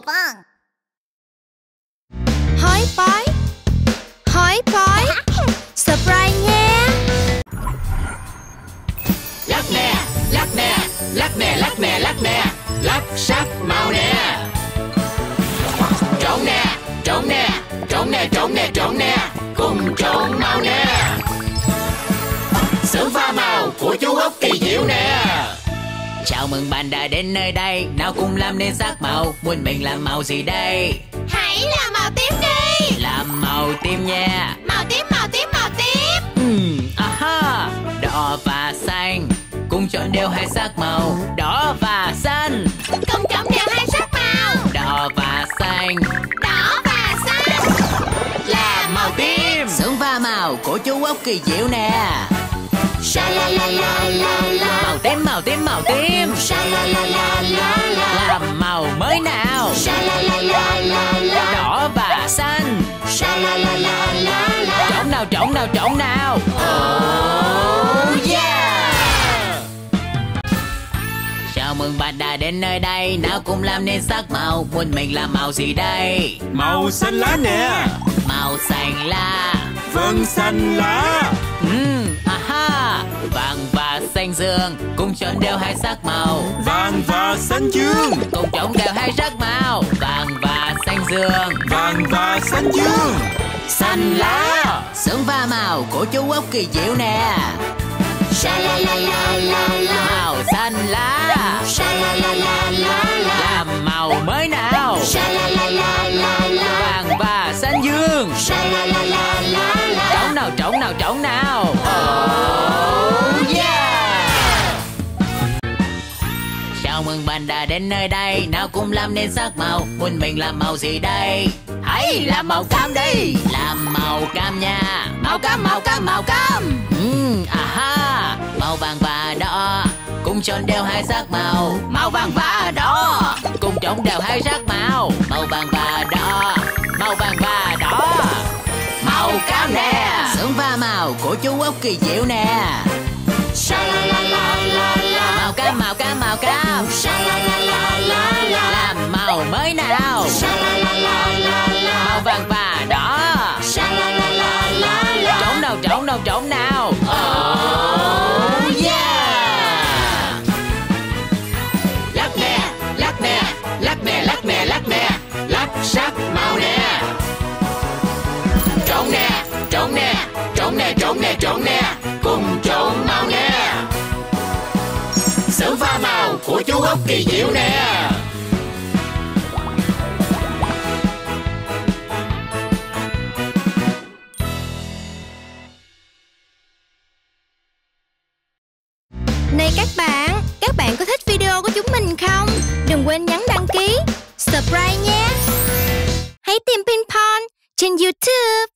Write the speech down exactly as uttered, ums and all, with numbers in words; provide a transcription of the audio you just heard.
棒。 Hỏi bói, hỏi bói, surprise nha. Lắc nè, lắc nè, lắc nè, lắc nè, lắc nè, lắc sắc màu nè. Trộn nè, trộn nè, trộn nè, trộn nè, trộn nè, cùng trộn màu nè. Xưởng pha màu của chú Ốc kỳ diệu nè. Chào mừng bạn đã đến nơi đây, nào cùng làm nên sắc màu. Muốn mình làm màu gì đây? Hãy làm màu tím đi. Làm màu tím nha. Màu tím, màu tím, màu tím. Uhm, aha, đỏ và xanh cùng chọn đều hai sắc màu. Đỏ và xanh Cùng chọn đều hai sắc màu. đỏ và xanh Đỏ và xanh là màu tím. Xưởng pha màu của chú Ốc kỳ diệu nè. Sha la la la la la. Màu tím, màu tím, màu tím. Sha la la la la la. Làm màu mới nào. Sha la la la la la. Đỏ và xanh. Sha la la la la la. Trộn nào, trộn nào, trộn nào. Oh yeah. Chào mừng bạn đã đến nơi đây, nào cùng làm nên sắc màu. Muốn mình làm màu gì đây? Màu xanh lá nè. Màu xanh lá. Vâng, xanh lá. Uhm, aha, vàng và xanh dương cùng chọn đều hai sắc màu. Vàng và xanh dương. Cùng trộn đều hai sắc màu. Vàng và xanh dương. Vàng và xanh dương. Xanh lá. Xưởng pha màu của chú Ốc kỳ diệu nè. Sha la la la la la. Màu xanh lá. Sha la la la la la. Làm màu mới nào. Sha la la la la la. Vàng và xanh dương. Sha la la la la la. Trộn nào, trộn nào, trộn nào. Oh yeah. Chào mừng bạn đã đến nơi đây, nào cùng làm nên sắc màu. Muốn mình làm màu gì đây? Hãy làm màu cam đi. Làm màu cam nha. Màu cam, màu cam, màu cam. Uhm, aha, màu vàng và đỏ cùng chọn đều hai sắc màu. Màu vàng và đỏ cùng trộn đều hai sắc màu. Màu vàng và đỏ, màu vàng và đỏ. Màu cam nè. Xưởng pha màu của chú Ốc kỳ diệu nè. Sha la la la la la. Màu cam, màu cam, màu cam. Sha la la la la la. Làm màu mới nào. Sha la la la la la. Màu vàng và đỏ. Sha la la la la la. Trộn nào, trộn nào, trộn nào. Oh yeah. Lắc nè, lắc nè, lắc nè, lắc nè, lắc nè, lắc sắc màu nè. Trộn nè, trộn nè, trộn nè, trộn nè, trộn nè, cùng trộn màu nè. Xưởng pha màu của chú Ốc kỳ diệu nè. Này các bạn, các bạn có thích video của chúng mình không? Đừng quên nhấn đăng ký, subscribe nhé. Hãy tìm Ping Pong trên YouTube.